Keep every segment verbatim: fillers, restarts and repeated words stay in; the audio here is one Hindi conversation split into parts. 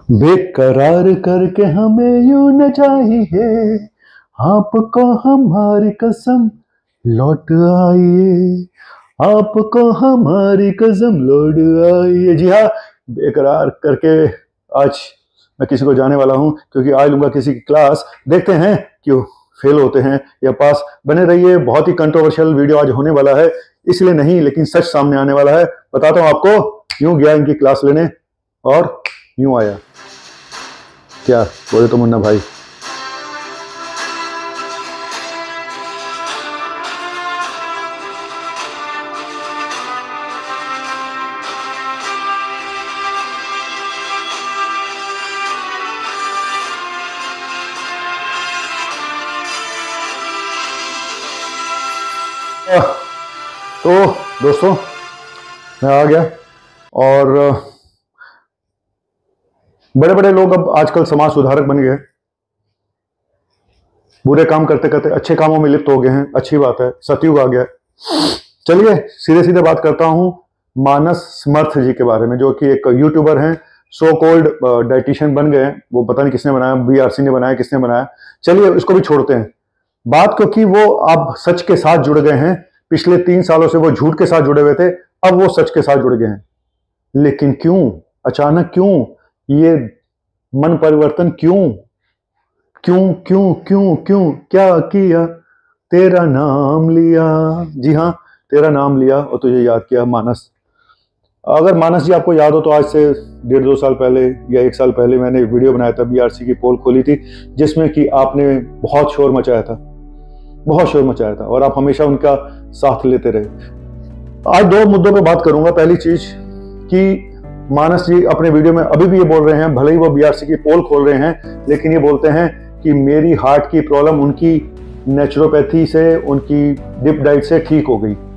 बेकरार करके हमें यूं न चाहिए, आपको हमारी कसम लौट आइए, आपको हमारी कसम लौट आइए। जी हाँ, बेकरार करके आज मैं किसी को जाने वाला हूं, क्योंकि आज लूंगा किसी की क्लास। देखते हैं क्यों फेल होते हैं या पास। बने रहिए, बहुत ही कंट्रोवर्शियल वीडियो आज होने वाला है, इसलिए नहीं लेकिन सच सामने आने वाला है। बताता हूं आपको। यूं गया इनकी क्लास लेने और यूं आया। क्या बोले तो मुन्ना भाई। तो दोस्तों मैं आ गया, और बड़े बड़े लोग अब आजकल समाज सुधारक बन गए। बुरे काम करते करते अच्छे कामों में लिप्त हो गए हैं। अच्छी बात है, सतयुग आ गया। चलिए सीधे सीधे बात करता हूं मानस समर्थ जी के बारे में, जो कि एक यूट्यूबर हैं, सो कोल्ड डाइटिशियन बन गए हैं। वो पता नहीं किसने बनाया, बीआरसी ने बनाया, किसने बनाया। चलिए उसको भी छोड़ते हैं बात, क्योंकि वो अब सच के साथ जुड़ गए हैं। पिछले तीन सालों से वो झूठ के साथ जुड़े हुए थे, अब वो सच के साथ जुड़ गए हैं। लेकिन क्यों अचानक, क्यों ये मन परिवर्तन, क्यों क्यों क्यों क्यों क्यों क्या किया? तेरा नाम लिया। जी हाँ, तेरा नाम लिया और तुझे याद किया। मानस, अगर मानस जी आपको याद हो तो आज से डेढ़ दो साल पहले या एक साल पहले मैंने एक वीडियो बनाया था, बीआरसी की पोल खोली थी, जिसमें कि आपने बहुत शोर मचाया था, बहुत शोर मचाया था, और आप हमेशा उनका साथ लेते रहे। आज दो मुद्दों पे बात करूंगा। पहली चीज कि मानस जी अपने वीडियो में अभी भी ये बोल रहे हैं, भले ही वो बीआरसी की पोल खोल रहे हैं, लेकिन ये बोलते हैं कि मेरी हार्ट की प्रॉब्लम उनकी नेचुरोपैथी से, उनकी डिप डाइट से ठीक हो गई।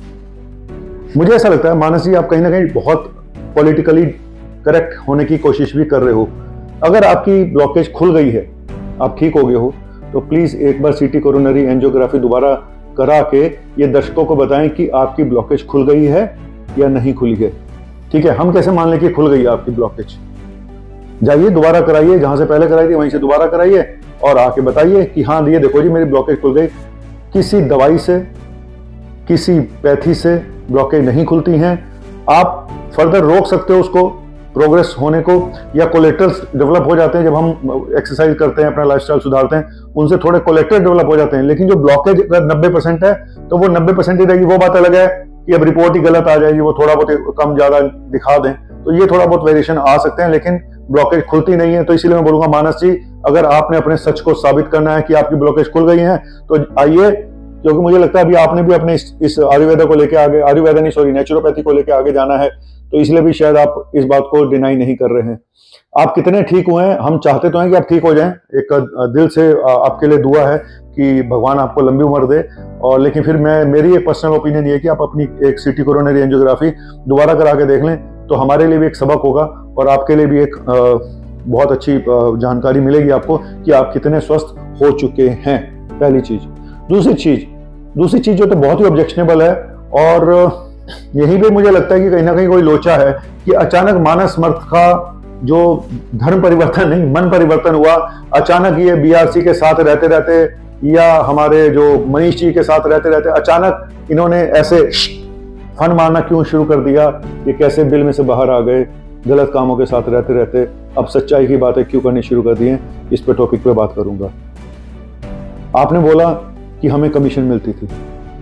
मुझे ऐसा लगता है मानस जी आप कहीं ना कहीं बहुत पॉलिटिकली करेक्ट होने की कोशिश भी कर रहे हो। अगर आपकी ब्लॉकेज खुल गई है, आप ठीक हो गए हो, तो प्लीज एक बार सीटी कोरोनरी एंजियोग्राफी दोबारा करा के ये दर्शकों को बताएं कि आपकी ब्लॉकेज खुल गई है या नहीं खुली है। ठीक है, हम कैसे मान लें कि खुल गई है आपकी ब्लॉकेज? जाइए दोबारा कराइए, जहां से पहले कराई थी वहीं से दोबारा कराइए, और आके बताइए कि हाँ ये देखो जी मेरी ब्लॉकेज खुल गई। किसी दवाई से, किसी पैथी से ब्लॉकेज नहीं खुलती हैं। आप फर्दर रोक सकते हो उसको प्रोग्रेस होने को, या कोलेट्रल्स डेवलप हो जाते हैं जब हम एक्सरसाइज करते हैं, अपना लाइफस्टाइल सुधारते हैं, उनसे थोड़े कोलेट्रल डेवलप हो जाते हैं। लेकिन जो ब्लॉकेज अगर नब्बे परसेंट है तो वो नब्बे परसेंट ही रहेगी। वो बात अलग है कि अब रिपोर्ट ही गलत आ जाएगी, वो थोड़ा बहुत कम ज्यादा दिखा दें तो ये थोड़ा बहुत वेरिएशन आ सकते हैं, लेकिन ब्लॉकेज खुलती नहीं है। तो इसीलिए मैं बोलूंगा मानस जी, अगर आपने अपने सच को साबित करना है कि आपकी ब्लॉकेज खुल गई है तो आइए, क्योंकि मुझे लगता है अभी आपने भी अपने इस, इस आयुर्वेदा को लेकर आगे, आयुर्वेदा नहीं सॉरी नेचुरोपैथी को लेकर आगे जाना है, तो इसलिए भी शायद आप इस बात को डिनाई नहीं कर रहे हैं। आप कितने ठीक हुए हैं, हम चाहते तो हैं कि आप ठीक हो जाएं। एक दिल से आपके लिए दुआ है कि भगवान आपको लंबी उम्र दे। और लेकिन फिर मैं, मेरी एक पर्सनल ओपिनियन ये है कि आप अपनी एक सीटी कोरोनरी एंजियोग्राफी दोबारा करा के देख लें, तो हमारे लिए भी एक सबक होगा और आपके लिए भी एक बहुत अच्छी जानकारी मिलेगी आपको कि आप कितने स्वस्थ हो चुके हैं। पहली चीज। दूसरी चीज दूसरी चीज जो तो बहुत ही ऑब्जेक्शनेबल है, और यहीं पे मुझे लगता है कि कहीं ना कहीं कोई लोचा है कि अचानक मानस समर्थ का जो धर्म परिवर्तन नहीं, मन परिवर्तन हुआ। अचानक ये बीआरसी के साथ रहते रहते या हमारे जो मनीष जी के साथ रहते रहते अचानक इन्होंने ऐसे फन मारना क्यों शुरू कर दिया? ये कैसे बिल में से बाहर आ गए? गलत कामों के साथ रहते रहते अब सच्चाई की बातें क्यों करनी शुरू कर दी हैं? इस पे टॉपिक पे बात करूंगा। आपने बोला कि हमें कमीशन मिलती थी,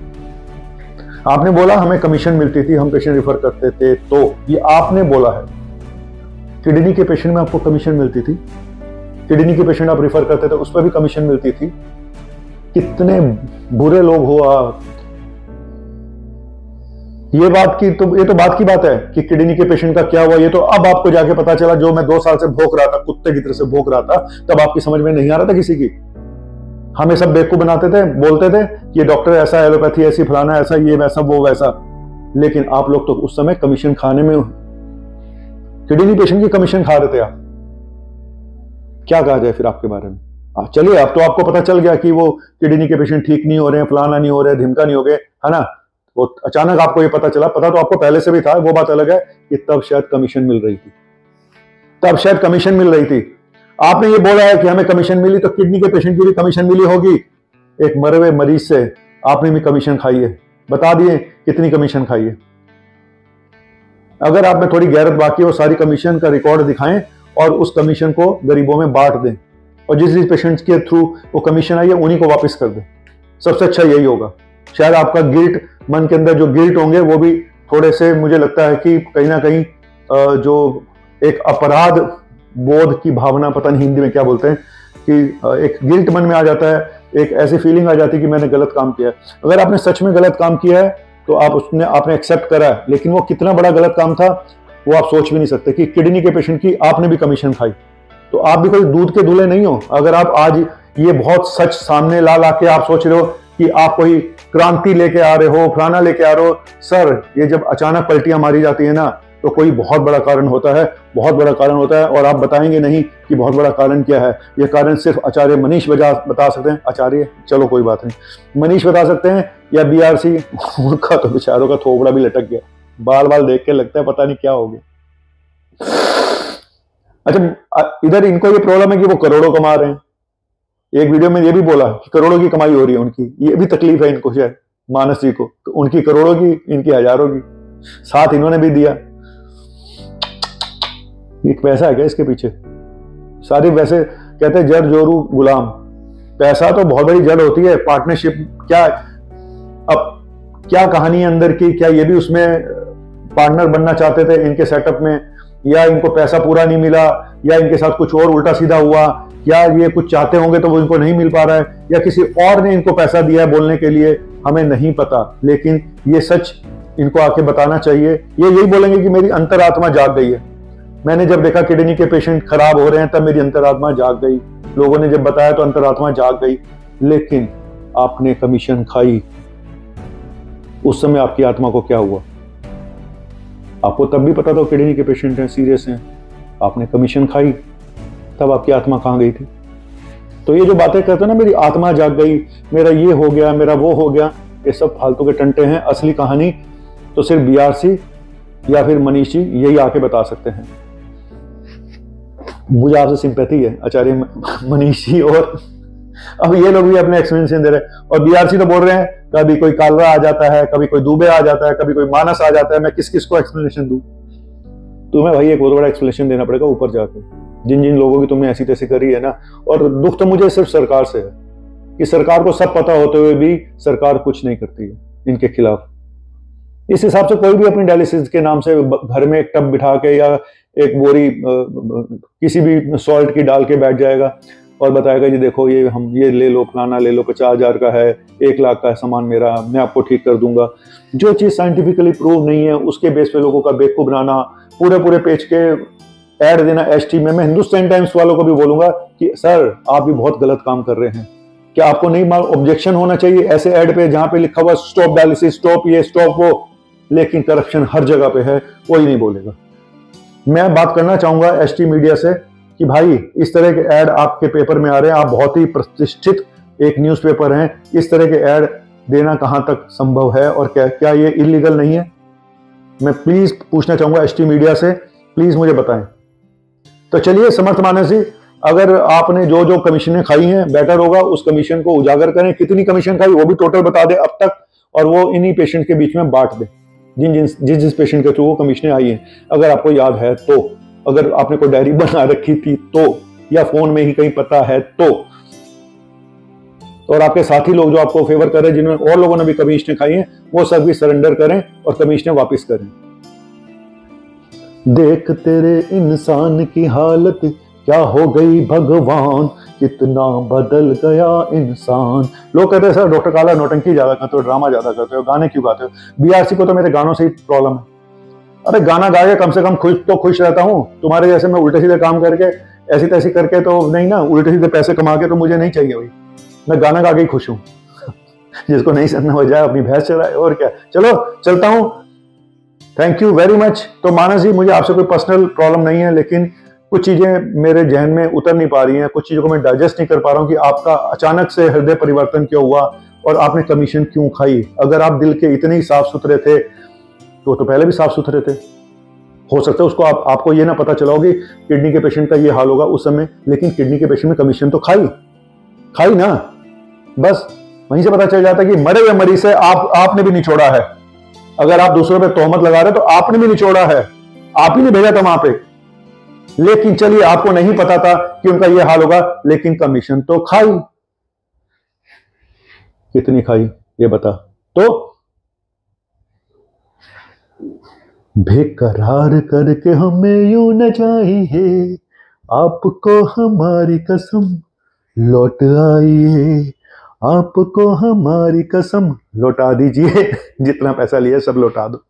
आपने बोला हमें कमीशन मिलती थी, हम पेशेंट रिफर करते थे, तो ये आपने बोला है। किडनी के पेशेंट में आपको कमीशन मिलती थी, किडनी के पेशेंट आप रिफर करते थे, उस पर भी कमीशन मिलती थी। कितने बुरे लोग हो आप। ये बात की तो ये तो बात की बात है कि किडनी के पेशेंट का क्या हुआ, ये तो अब आपको जाके पता चला। जो मैं दो साल से भौंक रहा था, कुत्ते की तरह से भौंक रहा था, तब आपकी समझ में नहीं आ रहा था किसी की। हमें सब बेवकूफ बनाते थे, बोलते थे कि ये डॉक्टर ऐसा, एलोपैथी ऐसी, फलाना ऐसा, ये वैसा, वो वैसा। लेकिन आप लोग तो उस समय कमीशन खाने में, किडनी पेशेंट की कमीशन खा रहे थे आप। क्या कहा जाए फिर आपके बारे में? चलिए, अब तो आपको पता चल गया कि वो किडनी के पेशेंट ठीक नहीं हो रहे हैं, फलाना नहीं हो रहे, धिमका नहीं हो गए, है ना। वो अचानक आपको ये पता चला, पता तो आपको पहले से भी था, वो बात अलग है कि तब शायद कमीशन मिल रही थी। तब शायद कमीशन मिल रही थी। आपने ये बोला है कि हमें कमीशन मिली, तो किडनी के पेशेंट की भी कमीशन मिली होगी। एक मरे हुए मरीज से आपने भी कमीशन खाई है, बता दिए कितनी कमीशन खाई है। अगर आप में थोड़ी गैरत बाकी हो, सारी कमीशन का रिकॉर्ड दिखाएं और उस कमीशन को गरीबों में बांट दें, और जिस जिस पेशेंट्स के थ्रू वो कमीशन आई है उन्हीं को वापस कर दें। सबसे अच्छा यही होगा। शायद आपका गिल्ट, मन के अंदर जो गिल्ट होंगे वो भी थोड़े से, मुझे लगता है कि कहीं ना कहीं जो एक अपराध बोध की भावना, पता नहीं हिंदी में क्या बोलते हैं, कि एक गिल्ट मन में आ जाता है, एक ऐसी फीलिंग आ जाती है कि मैंने गलत काम किया है। अगर आपने सच में गलत काम किया है तो आप उसने आपने एक्सेप्ट करा है, लेकिन वो कितना बड़ा गलत काम था वो आप सोच भी नहीं सकते कि किडनी के पेशेंट की आपने भी कमीशन खाई। तो आप भी कोई दूध के दूल्हे नहीं हो। अगर आप आज ये बहुत सच सामने ला ला के आप सोच रहे हो कि आप कोई क्रांति लेके आ रहे हो, फलाना लेके आ रहे हो, सर ये जब अचानक पलटियां मारी जाती है ना तो कोई बहुत बड़ा कारण होता है, बहुत बड़ा कारण होता है, और आप बताएंगे नहीं कि बहुत बड़ा कारण क्या है। ये कारण सिर्फ आचार्य मनीष बजा बता सकते हैं। आचार्य चलो कोई बात नहीं, मनीष बता सकते हैं, या बीआरसी, उनका तो बेचारों का थोबड़ा भी लटक गया, बाल बाल देख के लगता है पता नहीं क्या हो गया। अच्छा, इधर इनको ये प्रॉब्लम है कि वो करोड़ों कमा रहे हैं। एक वीडियो में ये भी बोला कि करोड़ों की कमाई हो रही है उनकी, ये भी तकलीफ है इनको, शायद मानस जी को, उनकी करोड़ों की, इनकी हजारों की, साथ इन्होंने भी दिया। एक पैसा है क्या इसके पीछे? सारी वैसे कहते हैं जड़ जोरू गुलाम, पैसा तो बहुत बड़ी जड़ होती है। पार्टनरशिप क्या, अब क्या कहानी है अंदर की, क्या ये भी उसमें पार्टनर बनना चाहते थे इनके सेटअप में, या इनको पैसा पूरा नहीं मिला, या इनके साथ कुछ और उल्टा सीधा हुआ, या ये कुछ चाहते होंगे तो वो इनको नहीं मिल पा रहा है, या किसी और ने इनको पैसा दिया है बोलने के लिए, हमें नहीं पता। लेकिन ये सच इनको आके बताना चाहिए। ये यही बोलेंगे कि मेरी अंतरात्मा जाग गई है। मैंने जब देखा किडनी के पेशेंट खराब हो रहे हैं तब मेरी अंतरात्मा जाग गई। लोगों ने जब बताया तो अंतरात्मा जाग गई। लेकिन आपने कमीशन खाई, उस समय आपकी आत्मा को क्या हुआ? आपको तब भी पता था किडनी के पेशेंट हैं, सीरियस हैं, आपने कमीशन खाई, तब आपकी आत्मा कहां गई थी? तो ये जो बातें कहते हैं ना, मेरी आत्मा जाग गई, मेरा ये हो गया, मेरा वो हो गया, ये सब फालतू के टंटे हैं। असली कहानी तो सिर्फ बीआरसी या फिर मनीष जी यही आके बता सकते हैं। मुझे आपसे सिंपैथी है आचार्य मनीष जी, और अब ये लोग भी अपने एक्सप्लेनेशन दे रहे हैं, और बीआरसी तो बोल रहे हैं कभी कोई कालरा आ जाता है, कभी कोई दुबे आ जाता है, कभी कोई मानस आ जाता है, मैं किस किस को एक्सप्लेनेशन दूं? तुम्हें भाई एक बहुत बड़ा एक्सप्लेनेशन देना पड़ेगा ऊपर जाके, जिन जिन लोगों की तुमने ऐसी तैसी करी है ना। और दुख तो मुझे सिर्फ सरकार से है कि सरकार को सब पता होते हुए भी सरकार कुछ नहीं करती है इनके खिलाफ। इस हिसाब से कोई भी अपनी डायलिसिस के नाम से घर में एक टब बिठा के या एक बोरी किसी भी सॉल्ट की डाल के बैठ जाएगा और बताएगा जी देखो ये हम ये ले लो, फलाना ले लो, पचास हजार का है, एक लाख का है सामान मेरा, मैं आपको ठीक कर दूंगा। जो चीज साइंटिफिकली प्रूव नहीं है उसके बेस पे लोगों का बेवकूफ बनाना, पूरे पूरे पेज के ऐड देना एच टी में। मैं हिंदुस्तान टाइम्स वालों को भी बोलूंगा कि सर आप भी बहुत गलत काम कर रहे हैं। क्या आपको नहीं ऑब्जेक्शन होना चाहिए ऐसे ऐड पे जहां पे लिखा हुआ स्टॉप डायलिसिस, स्टॉप ये, स्टॉप वो, लेकिन करप्शन हर जगह पे है, कोई नहीं बोलेगा। मैं बात करना चाहूंगा एसटी मीडिया से कि भाई इस तरह के ऐड आपके पेपर में आ रहे हैं, आप बहुत ही प्रतिष्ठित एक न्यूज़पेपर हैं, इस तरह के ऐड देना कहां तक संभव है और क्या क्या ये इलीगल नहीं है? मैं प्लीज पूछना चाहूंगा एसटी मीडिया से, प्लीज मुझे बताएं। तो चलिए समर्थ मानस जी, अगर आपने जो जो कमीशनें खाई हैं बेटर होगा उस कमीशन को उजागर करें, कितनी कमीशन खाई वो भी टोटल बता दें अब तक, और वो इन्हीं पेशेंट के बीच में बांट दें जिन जिन जिस जिस पेशेंट के थ्रू वो कमीशनें आई हैं, अगर आपको याद है तो, अगर आपने कोई डायरी बना रखी थी तो, या फोन में ही कहीं पता है तो, और आपके साथी लोग जो आपको फेवर कर रहे हैं, जिन्होंने और लोगों ने भी कमीशनें खाई हैं, वो सब भी सरेंडर करें और कमीशनें वापस करें। देख तेरे इंसान की हालत क्या हो गई भगवान, कितना बदल गया इंसान। लोग कहते हैं सर डॉक्टर काला नौटंकी ज्यादा करते हो, ड्रामा ज्यादा करते हो, गाने क्यों गाते हो? बीआरसी को तो मेरे गानों से ही प्रॉब्लम है। अरे गाना गा के कम से कम खुश तो खुश रहता हूँ, तुम्हारे जैसे मैं उल्टे सीधे काम करके ऐसी तैसी करके तो नहीं ना, उल्टे सीधे पैसे कमा के तो मुझे नहीं चाहिए भाई, मैं गाना गा के ही खुश हूँ। जिसको नहीं समझना हो जाए अपनी भैंस चलाए, और क्या। चलो चलता हूँ, थैंक यू वेरी मच। तो मानस जी मुझे आपसे कोई पर्सनल प्रॉब्लम नहीं है, लेकिन कुछ चीजें मेरे जहन में उतर नहीं पा रही हैं, कुछ चीजों को मैं डाइजेस्ट नहीं कर पा रहा हूँ कि आपका अचानक से हृदय परिवर्तन क्यों हुआ और आपने कमीशन क्यों खाई। अगर आप दिल के इतने ही साफ सुथरे थे तो तो पहले भी साफ सुथरे थे, हो सकता है उसको आप, आपको ये ना पता चला होगी किडनी के पेशेंट का ये हाल होगा उस समय, लेकिन किडनी के पेशेंट में कमीशन तो खाई खाई ना, बस वहीं से पता चल जाता है कि मरे हुए मरीज से आप आपने भी नहीं छोड़ा है। अगर आप दूसरों पे तोहमत लगा रहे तो आपने भी नहीं छोड़ा है, आप ही ने भेजा था वहां पे। लेकिन चलिए आपको नहीं पता था कि उनका ये हाल होगा, लेकिन कमीशन तो खाई। कितनी खाई ये बता तो। बेकरार करके हमें यूं न जाइए, आपको हमारी कसम लौट आइए, आपको हमारी कसम लौटा दीजिए, जितना पैसा लिया सब लौटा दो।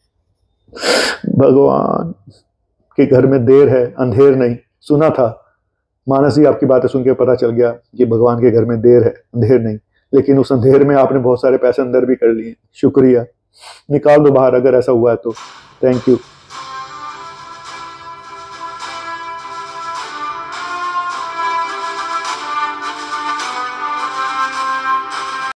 भगवान के घर में देर है अंधेर नहीं, सुना था मानस जी, आपकी बातें सुन के पता चल गया कि भगवान के घर में देर है अंधेर नहीं, लेकिन उस अंधेर में आपने बहुत सारे पैसे अंदर भी कर लिए। शुक्रिया, निकाल दो बाहर अगर ऐसा हुआ है तो। Thank you.